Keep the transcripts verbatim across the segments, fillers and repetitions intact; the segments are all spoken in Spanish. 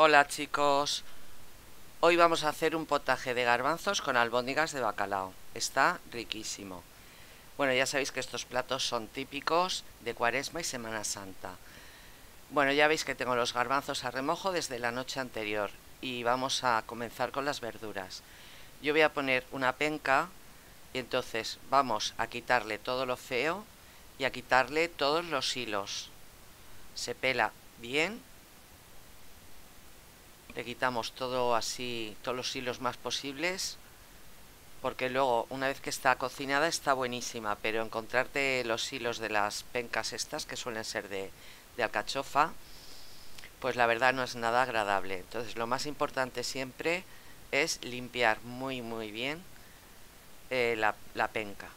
Hola chicos, hoy vamos a hacer un potaje de garbanzos con albóndigas de bacalao. Está riquísimo. Bueno, ya sabéis que estos platos son típicos de Cuaresma y Semana Santa. Bueno, ya veis que tengo los garbanzos a remojo desde la noche anterior y vamos a comenzar con las verduras. Yo voy a poner una penca y entonces vamos a quitarle todo lo feo y a quitarle todos los hilos. Se pela bien. Le quitamos todo así, todos los hilos más posibles, porque luego una vez que está cocinada está buenísima, pero encontrarte los hilos de las pencas estas, que suelen ser de, de alcachofa, pues la verdad no es nada agradable. Entonces lo más importante siempre es limpiar muy muy bien eh, la, la penca.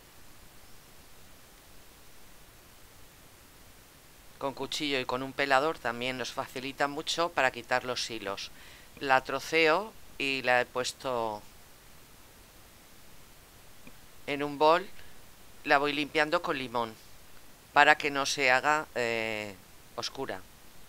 Con cuchillo y con un pelador también nos facilita mucho para quitar los hilos. La troceo y la he puesto en un bol, la voy limpiando con limón para que no se haga eh, oscura.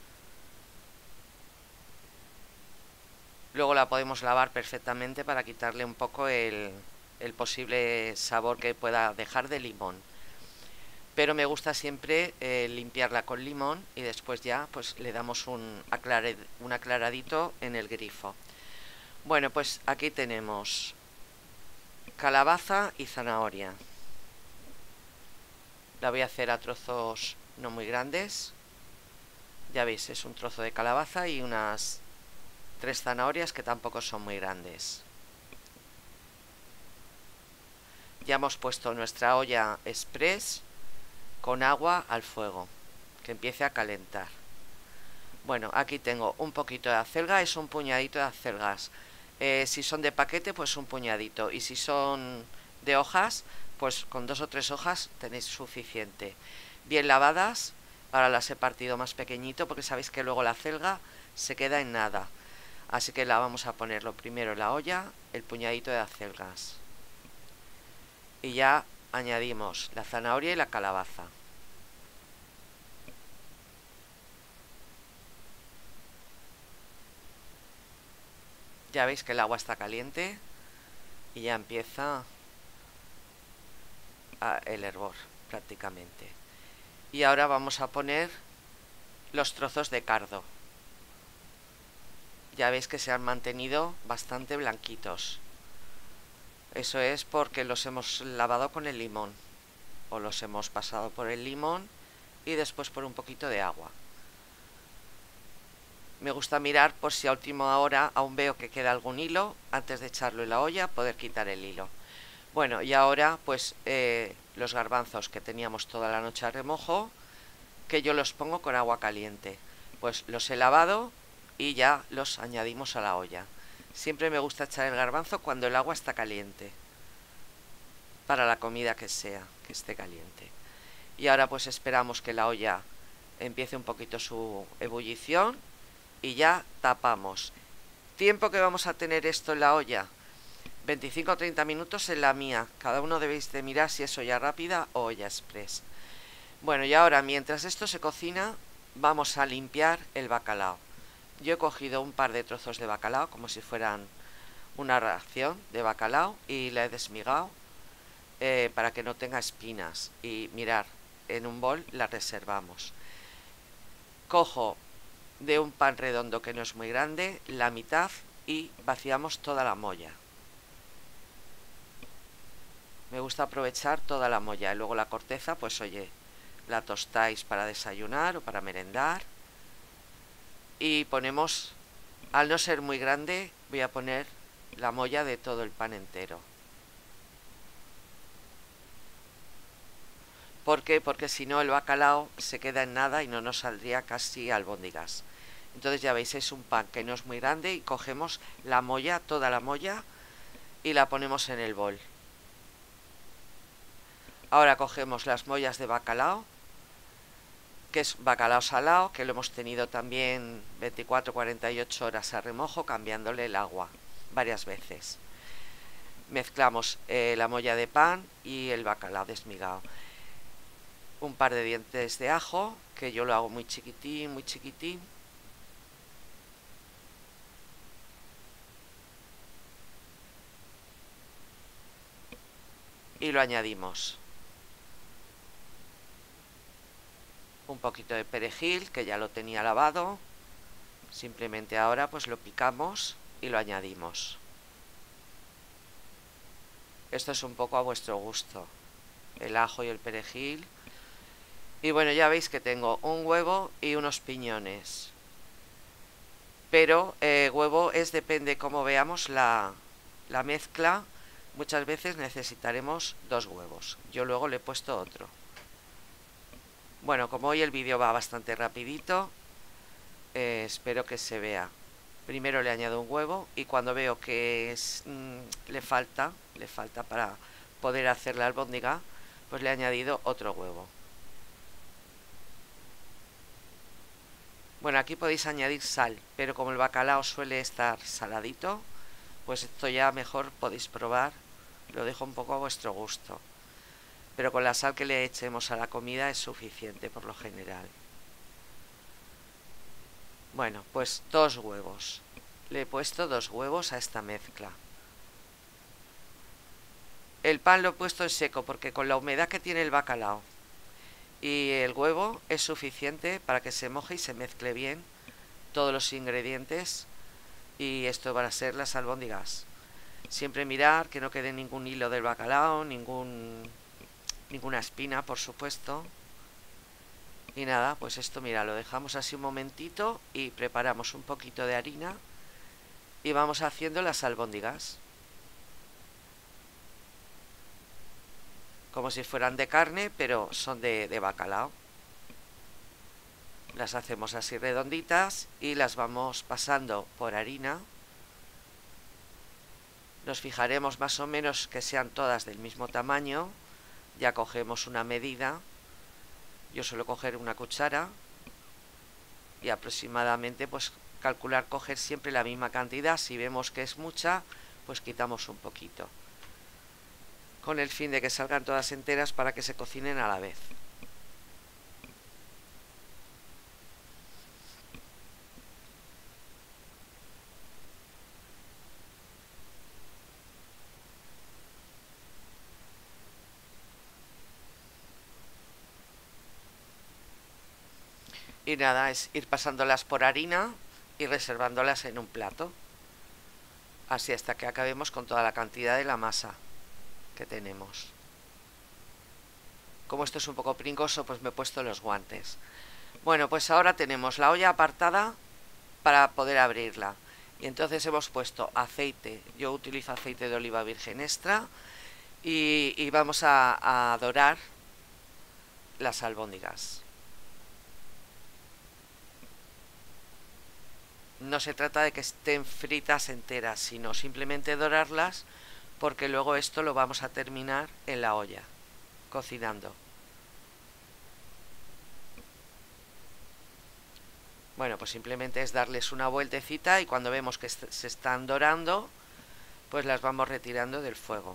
Luego la podemos lavar perfectamente para quitarle un poco el, el posible sabor que pueda dejar de limón. Pero me gusta siempre eh, limpiarla con limón y después ya pues le damos un, aclared, un aclaradito en el grifo. Bueno, pues aquí tenemos calabaza y zanahoria. La voy a hacer a trozos no muy grandes. Ya veis, es un trozo de calabaza y unas tres zanahorias que tampoco son muy grandes. Ya hemos puesto nuestra olla express con agua al fuego, que empiece a calentar. Bueno, aquí tengo un poquito de acelga, es un puñadito de acelgas. Eh, si son de paquete, pues un puñadito. Y si son de hojas, pues con dos o tres hojas tenéis suficiente. Bien lavadas, ahora las he partido más pequeñito porque sabéis que luego la acelga se queda en nada. Así que la vamos a poner lo primero en la olla, el puñadito de acelgas. Y ya añadimos la zanahoria y la calabaza. Ya veis que el agua está caliente y ya empieza el hervor prácticamente. Y ahora vamos a poner los trozos de cardo. Ya veis que se han mantenido bastante blanquitos. Eso es porque los hemos lavado con el limón, o los hemos pasado por el limón y después por un poquito de agua. Me gusta mirar por si a última hora aún veo que queda algún hilo, antes de echarlo en la olla, poder quitar el hilo. Bueno, y ahora pues eh, los garbanzos que teníamos toda la noche a remojo, que yo los pongo con agua caliente. Pues los he lavado y ya los añadimos a la olla. Siempre me gusta echar el garbanzo cuando el agua está caliente, para la comida que sea, que esté caliente. Y ahora pues esperamos que la olla empiece un poquito su ebullición y ya tapamos. Tiempo que vamos a tener esto en la olla, veinticinco o treinta minutos en la mía. Cada uno debéis de mirar si es olla rápida o olla express. Bueno, y ahora mientras esto se cocina, vamos a limpiar el bacalao. Yo he cogido un par de trozos de bacalao, como si fueran una ración de bacalao, y la he desmigado eh, para que no tenga espinas. Y mirar, en un bol la reservamos. Cojo de un pan redondo que no es muy grande, la mitad, y vaciamos toda la molla. Me gusta aprovechar toda la molla y luego la corteza, pues oye, la tostáis para desayunar o para merendar. Y ponemos, al no ser muy grande, voy a poner la molla de todo el pan entero. ¿Por qué? Porque si no el bacalao se queda en nada y no nos saldría casi albóndigas. Entonces ya veis, es un pan que no es muy grande y cogemos la molla, toda la molla, y la ponemos en el bol. Ahora cogemos las mollas de bacalao, que es bacalao salado, que lo hemos tenido también veinticuatro a cuarenta y ocho horas a remojo, cambiándole el agua varias veces. Mezclamos eh, la molla de pan y el bacalao desmigado. Un par de dientes de ajo, que yo lo hago muy chiquitín, muy chiquitín. y lo añadimos. Un poquito de perejil, que ya lo tenía lavado. Simplemente ahora pues lo picamos y lo añadimos. Esto es un poco a vuestro gusto, el ajo y el perejil. Y bueno, ya veis que tengo un huevo y unos piñones. Pero eh, huevo es, depende cómo veamos la, la mezcla. Muchas veces necesitaremos dos huevos. Yo luego le he puesto otro. Bueno, como hoy el vídeo va bastante rapidito, eh, espero que se vea. Primero le añado un huevo y cuando veo que es, mmm, le falta, le falta para poder hacer la albóndiga, pues le he añadido otro huevo. Bueno, aquí podéis añadir sal, pero como el bacalao suele estar saladito, pues esto ya mejor podéis probar. Lo dejo un poco a vuestro gusto. Pero con la sal que le echemos a la comida es suficiente por lo general. Bueno, pues dos huevos. Le he puesto dos huevos a esta mezcla. El pan lo he puesto en seco porque con la humedad que tiene el bacalao y el huevo es suficiente para que se moje y se mezcle bien todos los ingredientes. Y esto van a ser las albóndigas. Siempre mirar que no quede ningún hilo del bacalao, ningún, ninguna espina, por supuesto. Y nada, pues esto, mira, lo dejamos así un momentito y preparamos un poquito de harina y vamos haciendo las albóndigas. Como si fueran de carne, pero son de, de bacalao. Las hacemos así redonditas y las vamos pasando por harina. Nos fijaremos más o menos que sean todas del mismo tamaño. Ya cogemos una medida. Yo suelo coger una cuchara y aproximadamente pues calcular coger siempre la misma cantidad. Si vemos que es mucha, pues quitamos un poquito, con el fin de que salgan todas enteras para que se cocinen a la vez. Y nada, es ir pasándolas por harina y reservándolas en un plato. Así hasta que acabemos con toda la cantidad de la masa que tenemos. Como esto es un poco pringoso, pues me he puesto los guantes. Bueno, pues ahora tenemos la olla apartada para poder abrirla. Y entonces hemos puesto aceite. Yo utilizo aceite de oliva virgen extra. Y, y vamos a, a dorar las albóndigas. No se trata de que estén fritas enteras, sino simplemente dorarlas, porque luego esto lo vamos a terminar en la olla, cocinando. Bueno, pues simplemente es darles una vueltecita y cuando vemos que se están dorando, pues las vamos retirando del fuego.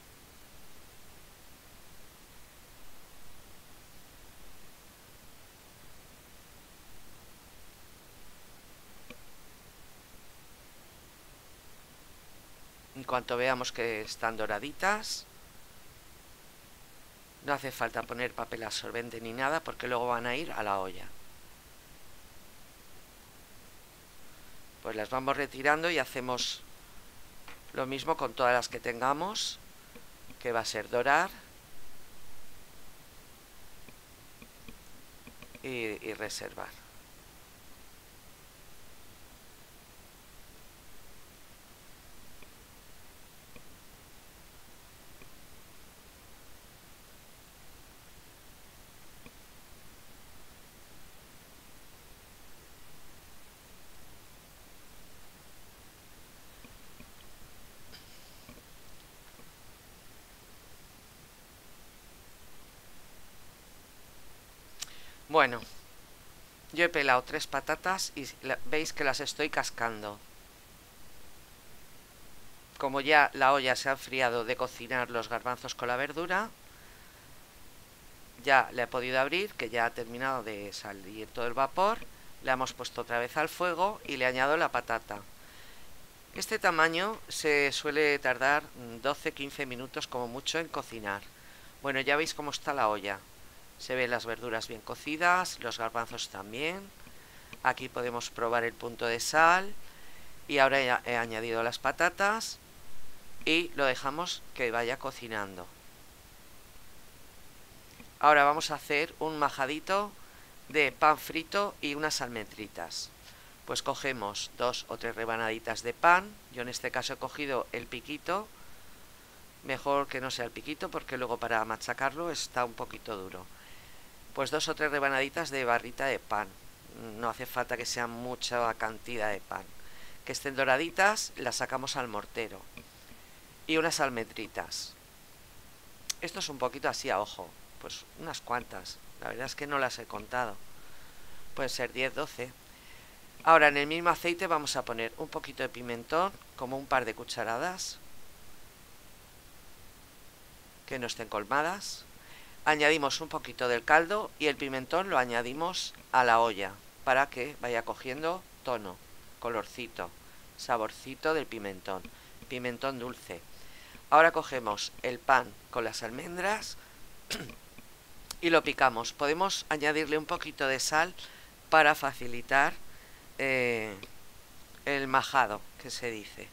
En cuanto veamos que están doraditas, no hace falta poner papel absorbente ni nada porque luego van a ir a la olla. Pues las vamos retirando y hacemos lo mismo con todas las que tengamos, que va a ser dorar y, y reservar. Bueno, yo he pelado tres patatas y veis que las estoy cascando. Como ya la olla se ha enfriado de cocinar los garbanzos con la verdura, ya le he podido abrir, que ya ha terminado de salir todo el vapor. Le hemos puesto otra vez al fuego y le añado la patata. Este tamaño se suele tardar doce a quince minutos como mucho en cocinar. Bueno, ya veis cómo está la olla. Se ven las verduras bien cocidas, los garbanzos también. Aquí podemos probar el punto de sal. Y ahora ya he añadido las patatas y lo dejamos que vaya cocinando. Ahora vamos a hacer un majadito de pan frito y unas almendritas. Pues cogemos dos o tres rebanaditas de pan. Yo en este caso he cogido el piquito. Mejor que no sea el piquito porque luego para machacarlo está un poquito duro. Pues dos o tres rebanaditas de barrita de pan. No hace falta que sea mucha cantidad de pan. Que estén doraditas, las sacamos al mortero. Y unas almendritas. Esto es un poquito así a ojo. Pues unas cuantas. La verdad es que no las he contado. Pueden ser diez, doce. Ahora en el mismo aceite vamos a poner un poquito de pimentón, como un par de cucharadas. Que no estén colmadas. Añadimos un poquito del caldo y el pimentón lo añadimos a la olla para que vaya cogiendo tono, colorcito, saborcito del pimentón, pimentón dulce. Ahora cogemos el pan con las almendras y lo picamos. Podemos añadirle un poquito de sal para facilitar eh, el majado, que se dice.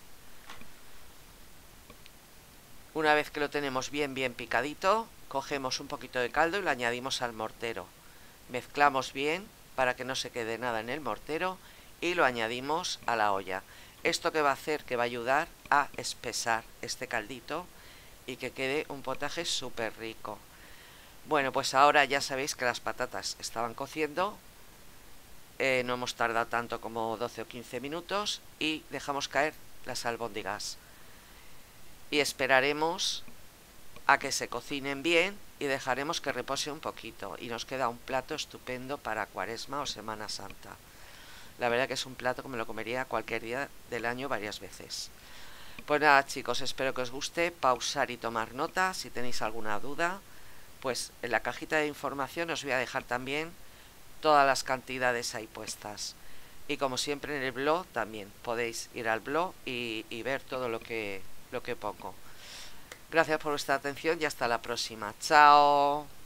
Una vez que lo tenemos bien bien picadito, cogemos un poquito de caldo y lo añadimos al mortero. Mezclamos bien para que no se quede nada en el mortero y lo añadimos a la olla. Esto que va a hacer, que va a ayudar a espesar este caldito y que quede un potaje súper rico. Bueno, pues ahora ya sabéis que las patatas estaban cociendo. Eh, no hemos tardado tanto como doce o quince minutos y dejamos caer las albóndigas. Y esperaremos a que se cocinen bien y dejaremos que repose un poquito. Y nos queda un plato estupendo para Cuaresma o Semana Santa. La verdad que es un plato que me lo comería cualquier día del año varias veces. Pues nada, chicos, espero que os guste. Pausar y tomar nota. Si tenéis alguna duda, pues en la cajita de información os voy a dejar también todas las cantidades ahí puestas. Y como siempre en el blog también podéis ir al blog y, y ver todo lo que, lo que pongo. Gracias por vuestra atención y hasta la próxima. Chao.